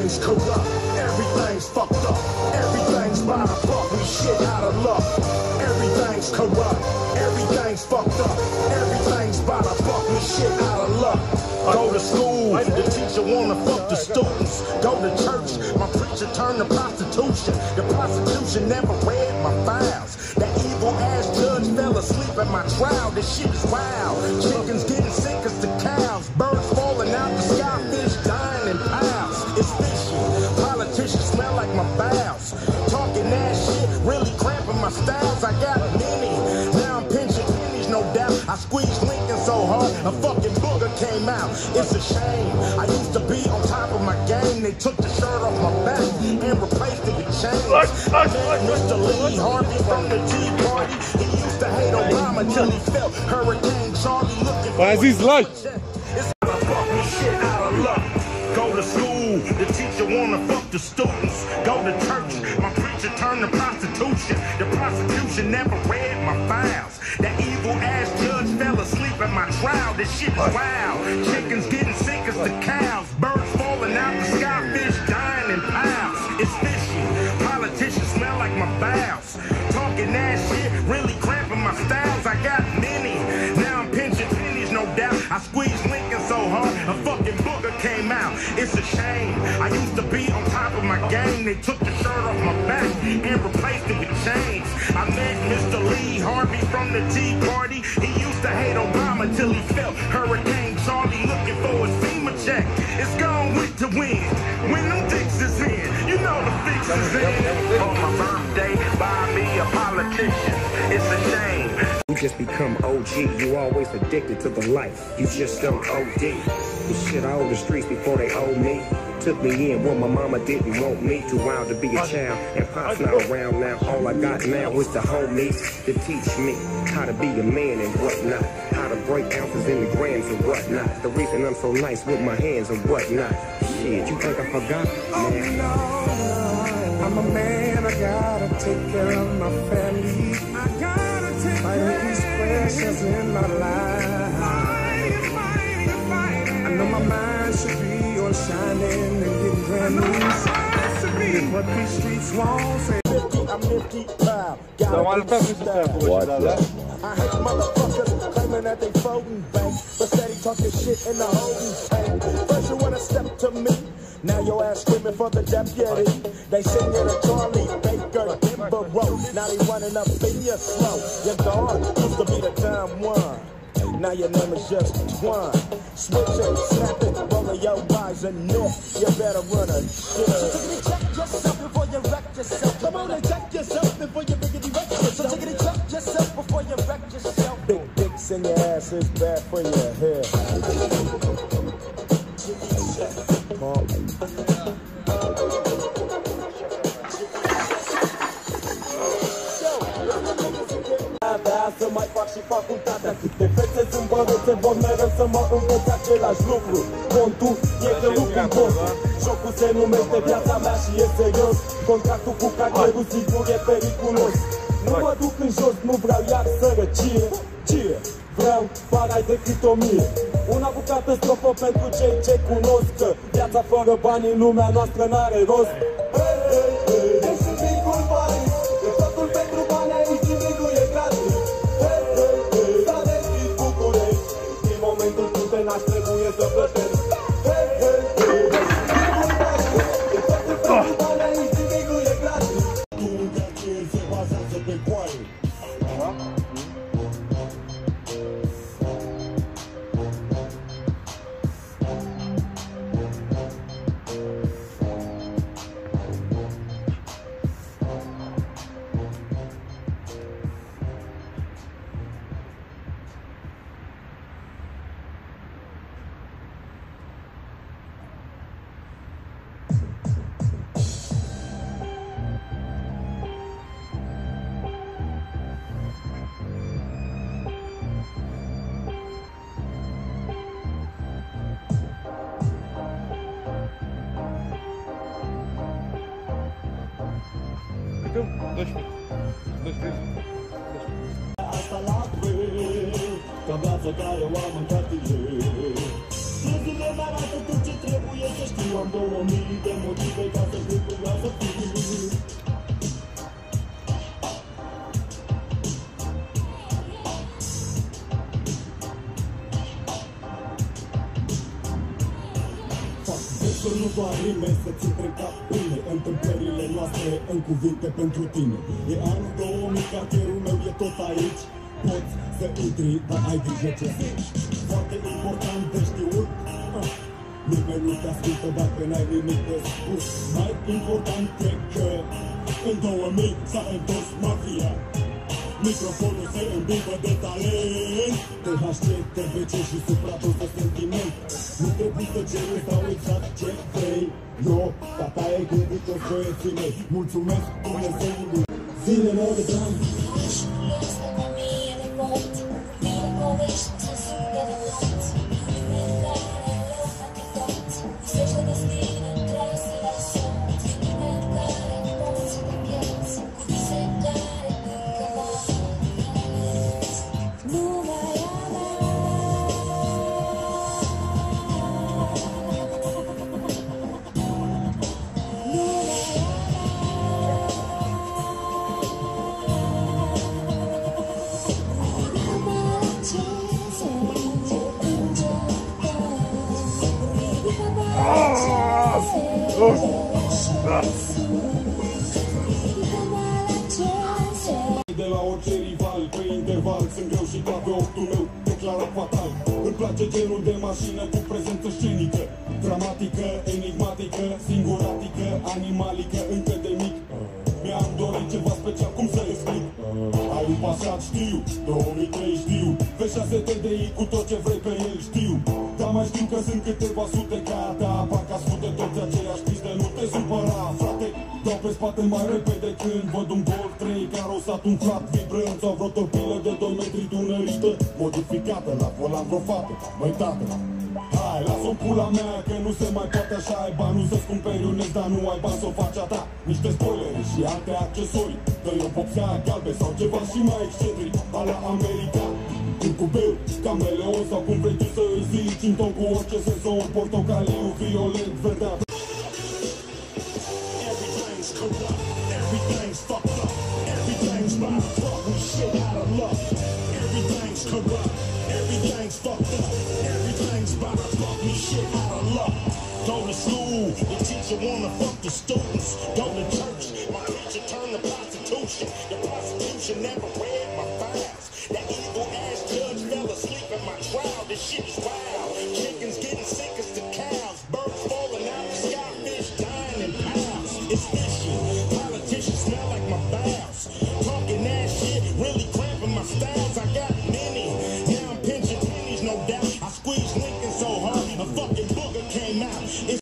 Everything's corrupt, everything's fucked up, everything's by the buck, we shit out of luck. Everything's corrupt, everything's fucked up, everything's by the buck, we shit out of luck. Go to school, the teacher wanna fuck the students. Go to church, my preacher turned to prostitution. The prosecution never read my files. That evil ass judge fell asleep at my trial. This shit is wild. Chickens getting sick as the cows. Birds falling out the sky, fish dying in piles. It's fishy. Politicians smell like my bowels. Talking that shit, really cramping my styles. I got many. Now I'm pinching pennies, no doubt. I squeezed Lincoln so hard, a fucking booger came out. It's a shame. I used to be on top of my game. They took the shirt off my back and replaced it with chains. I met Mr. Lee Harvey from the Tea Party. He used to hate Obama till he felt Hurricane Charlie looking for his lunch. It's how to fuck me shit out of luck. Go to school, the teacher wanna fuck the students. Go to church, my preacher turned to prostitution. The prosecution never read my files. That evil ass judge fell asleep at my trial. This shit is wild. Chickens getting sick as the cows. Birds falling out the sky, fish dying in piles. It's fishy. Politicians smell like my bowels. Talking that shit, really cramping my styles. I got many. Now I'm pinching pennies, no doubt. I squeezed Lincoln so hard, a fucking booger came out. It's a shame. I used to be on top of my game. They took the shirt off my back and replaced it with chains. I met Mr. Lee Harvey from the Tea Party. He used to hate Obama till he felt Hurricane Charlie looking for his FEMA check. It's gone with the wind. When them dicks is in, you know the fix is in. On my birthday, buy me a politician. It's a shame. You just become OG. You always addicted to the life. You just don't OD. You shit all the streets before they owe me. Took me in when my mama didn't want me. Too wild to be a child, and Pop's not around now. All I got now is the homies to teach me how to be a man and whatnot. How to break ounces in the grams and whatnot. The reason I'm so nice with my hands and whatnot. Shit, you think I forgot? Man. No, I'm a man, I gotta take care of my family. I gotta take care of these pressures in my life. I know my mind should be on shining and getting brand new. What these streets won't say. I'm 55. I hate motherfuckers claiming that they floating bank, but steady talking shit in the holding tank. First you wanna step to me, now your ass screaming for the deputy. They sing you to Charlie Baker, Denver Road. Now they running up in your slow. Your guard used to be the dumb one. Now your name is just one. Switch it, snap it, rolling your eyes and neck. You better run a shit. So check yourself before you wreck yourself. Come on and check yourself before you biggity wreck yourself. So take it and check yourself before you wreck yourself. Big dicks in your ass is bad for your hair. Să mai fac și facultatea. Câte fețe zâmbărețe vor mereu să mă învăț același lucru. Contul e că lucru în postul. Jocul se numește viața mea și e serios. Contractul cu cartierul sigur e periculos. Nu mă duc în jos, nu vreau iar sărăcie. Vreau farai decât 1000. Una cu catastrofă pentru cei ce cunosc că viața fără bani în lumea noastră n-are rost. Deci sunt micul bani, că totul pentru bani aici nimic e gratis. S-a deschis București, din momentul când te naști trebuie să plătești. Asta la fel, ca viața care o am în cartier. Străzile mă arată tot ce trebuie să știu. Am 2000 de motive ca să cred că vreau să fiu. Versul nu doar rime, să-ți intre în cap bine întâmplările noastre în cuvinte pentru tine. E anul 2000, cartierul meu e tot aici. Poți să intri, dar ai grijă ce zici. Foarte important de știut, nimeni nu te ascultă dacă n-ai nimic de spus. Mai important e că în 2000 s-a întors mafia. Microfonul se îmbibă de talent, THC, TVC și suprados de sentiment. Nu trebuie să ceri sau exact ce vrei. Eu, tata e credincios băieții mei. Mulțumesc Dumnezeului. Zile mele de drum. De la orice rival, pe interval, sunt greu și toate optul meu declară fatal. Îmi place genul de mașină cu prezență scenică, dramatică, enigmatică, singuratică, animalică, încă de mic. Mi-am dorit ceva special, cum să explic? Ai un Passat, știu, 2003 știu, V6 TDI cu tot ce vrei pe el știu. Dar mai știu că sunt câteva sute ca a ta, parcă ascute toți aceiași piste, nu te supăra, frate. Dau pe spate mai repede când văd un Golf 3 carosat umflat, vibrând sau vreo torpilă de 2 metri dunărită, modificată la volan vreo fată. Măi tată, hai, lasă-o pula mea că nu se mai poate așa. Ai bani, nu să-ți cumperi un dar nu ai bani să o faci a ta. Niște spoileri și alte accesorii, dă-i o boxea galbe sau ceva și mai excentric, a la american. Când cu beu, cameleon sau cum vrei tu să îi zici, în ton cu orice sezon, portocaliu, violet, verdea. Everything's corrupt, everything's fucked up, everything's by the fuck with shit out of luck. Everything's corrupt, everything's fucked up, everything's by the fuck with shit out of luck. Go to school, the teacher wanna fuck the students. Go to church, my teacher turned to prostitution. The prostitution never read my files. That evil ass judge fell asleep at my trial. This shit is wild. Chickens getting sick as the cows. Birds falling out the sky, fish dying in piles. It's fishy. Politicians smell like my bowels. Talking that shit, really cramping my styles. I got many. Now I'm pinching pennies, no doubt. I squeezed Lincoln so hard, a fucking booger came out.